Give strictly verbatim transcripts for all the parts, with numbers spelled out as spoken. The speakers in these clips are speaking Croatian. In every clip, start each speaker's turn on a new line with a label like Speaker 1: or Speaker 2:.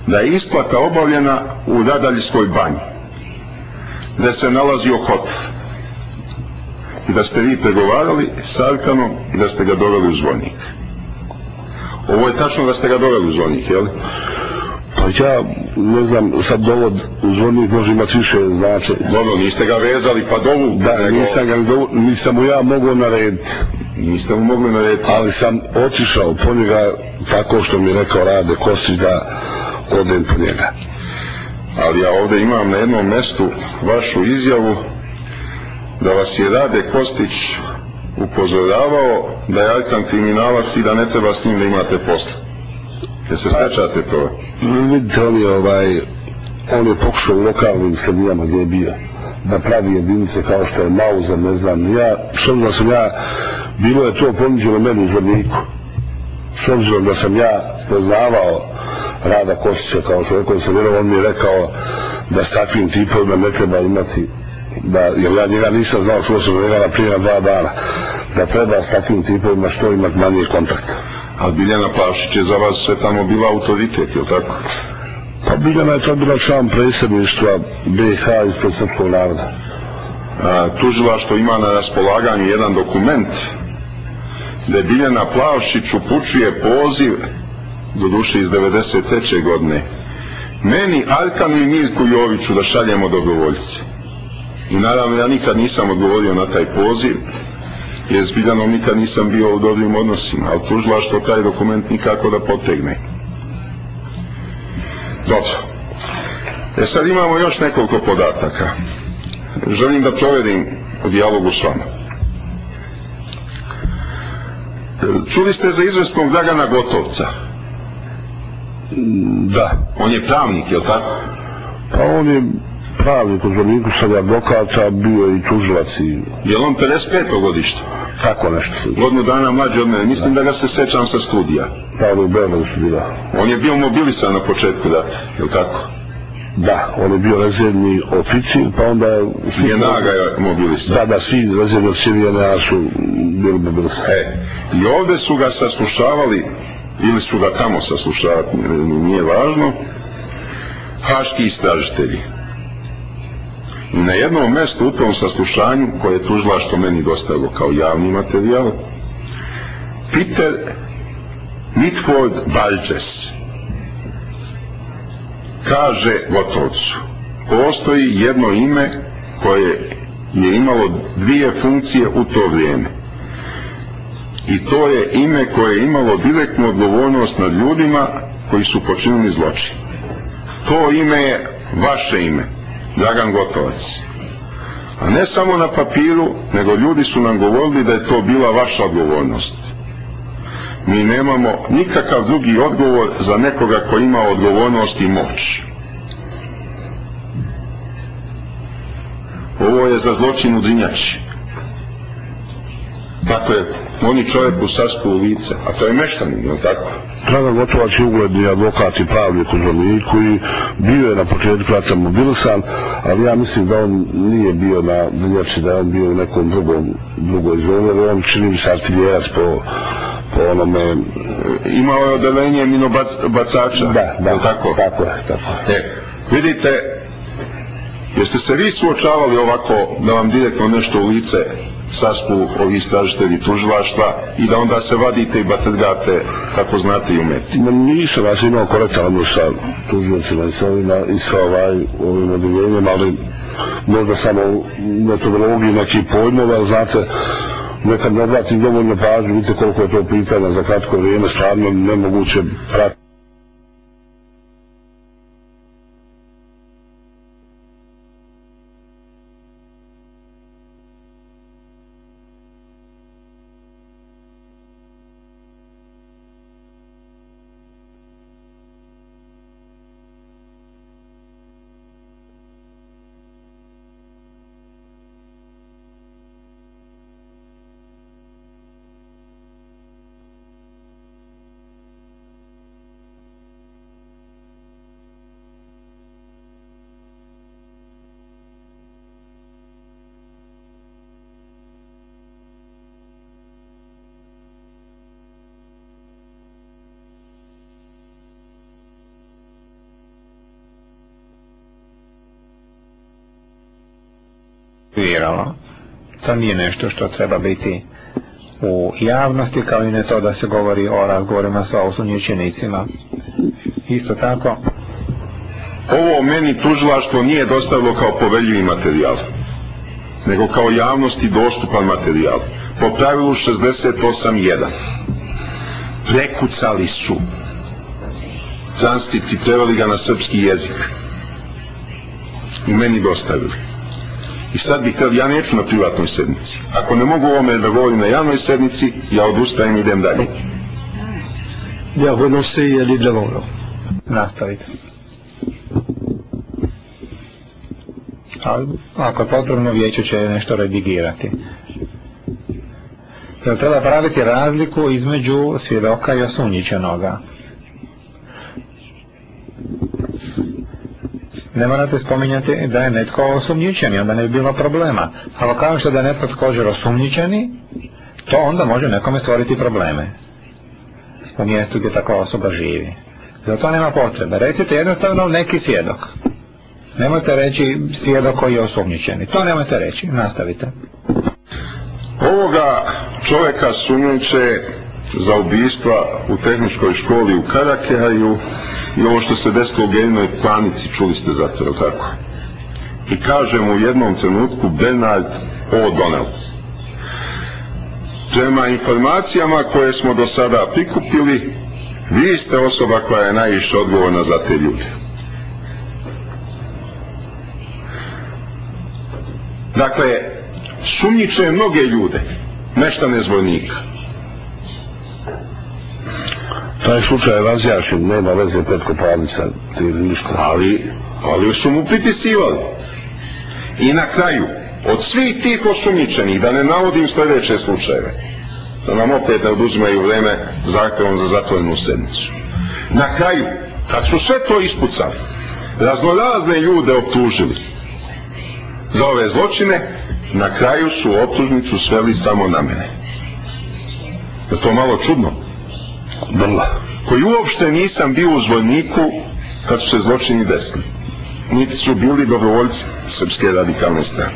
Speaker 1: da je isplata obavljena u Radaljskoj banji, gdje se nalazio hotel, i da ste vi pregovarali s Arkanom i da ste ga doveli u Zvornik. Ovo je tačno da ste ga doveli u Zvornik, jel?
Speaker 2: Pa ja ne znam, sad dovod u Zvornik može imati više značaj.
Speaker 1: Dobro, niste ga vezali pa dovu.
Speaker 2: Da, nego... nisam ga dovu, nisam mu ja mogao narediti.
Speaker 1: Niste mu mogli narediti.
Speaker 2: Ali sam otišao po njega tako što mi rekao Rade Kostić da odem po njega.
Speaker 1: Ali ja ovdje imam na jednom mjestu vašu izjavu da vas je Rade Kostić upozoravao da je Arkan kriminalac i da ne treba s njim da imate posla. Jer se sjećate to?
Speaker 2: Vidite, on je, ovaj, on je pokušao u lokalnim sredinama gdje je bio da pravi jedinice kao što je Mauzer, ne znam, ja, s obzirom da sam ja, bilo je to ponuđeno meni u Zvorniku, s obzirom da sam ja poznavao Rada Kostića kao čovjek koji sam vjerovao, on mi je rekao da s takvim tipovima ne treba imati, da, jer ja njega nisam znao, čuo sam njega na prije na dva dana, da treba s takvim tipovima što imati manje kontakta.
Speaker 1: A Biljana Plavšić je za vas sve tamo bila autoritet, je li tako?
Speaker 2: Pa Biljana je to bila član predsjedništva B i H ispred srpskog naroda.
Speaker 1: Tužilaštvo ima na raspolaganju jedan dokument gdje Biljana Plavšić upućuje poziv, doduše iz devedeset treće godine, meni, Arkanu i Mirku Joviću da šaljemo dobrovoljce. I naravno ja nikad nisam odgovorio na taj poziv, jer s Biljanom nikad nisam bio u dobrim odnosima, ali tužilaštvo taj dokument nikako da potegne. Dobro. E sad imamo još nekoliko podataka. Želim da provedim u dijalogu s vama. Čuli ste za izvesnog Dragana Gotovca?
Speaker 2: Da.
Speaker 1: On je pravnik, je li tako?
Speaker 2: Pa on je pravnik u Zvorniku, sad advokata, bio i tužilac i...
Speaker 1: Je li on pedeset peto godište?
Speaker 2: Tako nešto.
Speaker 1: Godinu dana mlađi od mene, mislim da, da ga se sećam sa studija.
Speaker 2: Da, on je u Beogradu studija.
Speaker 1: On je bio mobilisan na početku data, je li tako?
Speaker 2: Da, on je bio rezervni oficir, pa onda...
Speaker 1: J N A ga je mobilisan.
Speaker 2: Da, da, svi rezervni oficiri J N A su bili mobilisani.
Speaker 1: E, i ovdje su ga saslušavali, ili su ga tamo saslušavali, nije važno, haški istražitelji. I na jednom mjestu u tom saslušanju, koje je tužilaštvo meni dostavilo kao javni materijal, Peter Mitford Balčes kaže Gotovcu, postoji jedno ime koje je imalo dvije funkcije u to vrijeme. I to je ime koje je imalo direktnu odgovornost nad ljudima koji su počinili zločin. To ime je vaše ime, Dragan Gotovac. A ne samo na papiru, nego ljudi su nam govorili da je to bila vaša odgovornost. Mi nemamo nikakav drugi odgovor za nekoga koji ima odgovornost i moć. Ovo je za zločin u Drinjači. Dakle, oni čovjeku saspu u lice, a to je meštanin, je li tako?
Speaker 2: Dragan Gotovac je ugledni advokat i pravnik u Zvorniku i bio je na početku rata mobilisan, ali ja mislim da on nije bio na Drinjači, da je on bio u nekom drugom, drugoj zoni, jer on čini mi se artiljerac po, po onome...
Speaker 1: Imao je odelenje minobacača,
Speaker 2: da, da,
Speaker 1: tako?
Speaker 2: Tako je, tako je.
Speaker 1: E, vidite, jeste se vi suočavali ovako da vam direktno nešto u lice saspu ovi istražitelji tužilaštva i da onda se vadite i batrgate kako znate i umeti?
Speaker 2: Nisam, ja sam imao korektan odnos sa tužilcima i sa ovima i sa ovaj, ovim odjeljenjem, ali možda samo metodologiji nekih pojmova, znate, nekad ne obratim dovoljno pažnju, vidite koliko je to pitanja za kratko vrijeme, stvarno nemoguće pratiti.
Speaker 3: viralo. To nije nešto što treba biti u javnosti, kao i ne to da se govori o razgovorima sa osumnjičenicima. Isto tako,
Speaker 1: ovo meni tužilaštvo nije dostavilo kao poveljivi materijal, nego kao javnosti dostupan materijal. Po pravilu šezdeset osam jedan. Prekucali su transkript i preveli ga na srpski jezik. I meni dostavili. I sad bih kad ja neću na privatnoj sednici. Ako ne mogu ovome da govorim na javnoj sednici, ja odustajem i idem dalje.
Speaker 4: Ja renoncer et aller de l'avant alors.
Speaker 3: Nastavite. Ali ako je potrebno, vijeće će nešto redigirati. Jer treba praviti razliku između svjedoka i osumnjičenoga. Ne morate spominjati da je netko osumnjičeni, onda ne bi bilo problema. Ako kažete da je netko također osumnjičeni, to onda može nekome stvoriti probleme u mjestu gdje takva osoba živi. Zato nema potrebe. Recite jednostavno neki svjedok. Nemojte reći svjedok koji je osumnjičeni. To nemojte reći. Nastavite.
Speaker 1: Ovoga čovjeka sumnjiče za ubistva u tehničkoj školi u Karakeraju i ovo što se desilo u Gejinoj Planici, čuli ste za to, tako? I kažem u jednom trenutku Bernard O'Donnell. Prema informacijama koje smo do sada prikupili, vi ste osoba koja je najviše odgovorna za te ljude. Dakle, sumnjiče mnoge ljude, meštane Zvornika.
Speaker 2: Taj slučaj je razjašnjen, nema veze Petko Pavlica,
Speaker 1: ali, ali su mu pripisivali. I na kraju, od svih tih osumnjičenih, da ne navodim sljedeće slučajeve, da nam opet ne oduzimaju vreme zahtjevom za zatvorenu sednicu. Na kraju, kad su sve to ispucali, raznorazne ljude optužili za ove zločine, na kraju su optužnicu sveli samo na mene. Je to malo čudno?
Speaker 2: Vrlo.
Speaker 1: Koji uopšte nisam bio u Zvorniku kad su se zločini desili. Niti su bili dobrovoljci Srpske radikalne stranke.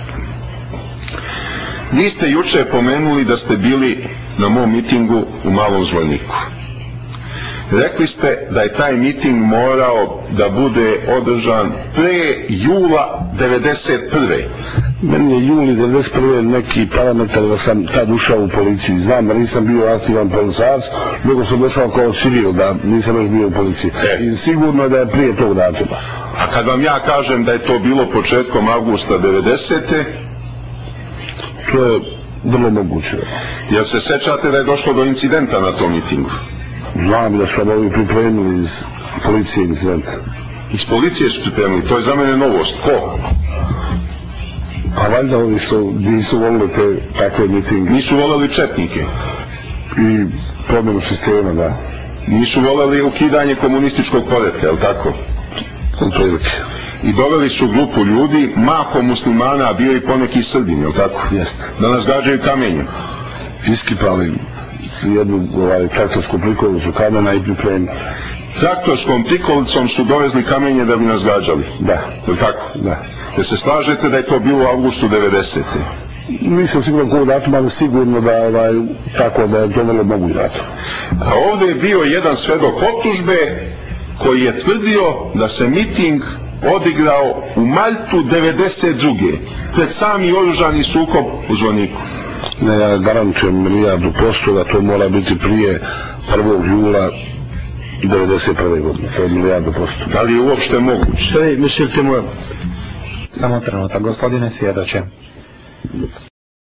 Speaker 1: Vi ste juče pomenuli da ste bili na mom mitingu u Malom Zvorniku. Rekli ste da je taj miting morao da bude održan pre jula devedeset prve.
Speaker 2: Meni je juli devedeset prve neki parametar da sam tad ušao u policiji. Znam da nisam bio aktivan policajac, nego sam došao kao civil, da nisam još bio u policiji.
Speaker 1: E.
Speaker 2: I sigurno je da je prije tog datuma.
Speaker 1: A kad vam ja kažem da je to bilo početkom avgusta devedesete.
Speaker 2: To je vrlo moguće.
Speaker 1: Jel se sećate da je došlo do incidenta na tom mitingu?
Speaker 2: Znam da su vam ovi pripremili iz policije incidenta.
Speaker 1: Iz policije su pripremili, to je za mene novost. Ko?
Speaker 2: A valjda ovi što nisu volili te takve mitinge.
Speaker 1: Nisu voleli četnike.
Speaker 2: I promjenu sistema, da.
Speaker 1: Nisu voleli ukidanje komunističkog poretka, je li tako?
Speaker 2: Otprilike.
Speaker 1: I doveli su grupu ljudi, mahom muslimana, a bio i poneki Srbin, je li tako?
Speaker 2: Jeste.
Speaker 1: Da nas gađaju kamenjem.
Speaker 2: Iskipali jednu ovaj, traktorsku prikolicu kamena i pripremili.
Speaker 1: Traktorskom prikolicom su dovezli kamenje da bi nas gađali.
Speaker 2: Da.
Speaker 1: Je li tako?
Speaker 2: Da.
Speaker 1: Da se slažete da je to bilo u avgustu devedesete.
Speaker 2: Nisam sigurno kog datuma, ali sigurno da ovaj, tako da je to vrlo moguće datum.
Speaker 1: A ovdje je bio jedan svedok optužbe koji je tvrdio da se miting odigrao u Maltu devedeset druge pred sami oružani sukob u Zvorniku.
Speaker 2: Ne, ja garantujem milijardu posto da to mora biti prije prvog jula devedeset prve godine. To je milijardu posto.
Speaker 1: Da li je uopšte moguće?
Speaker 4: Savez, monsieur le témoin.
Speaker 3: Samo trenutak, gospodine svjedoče.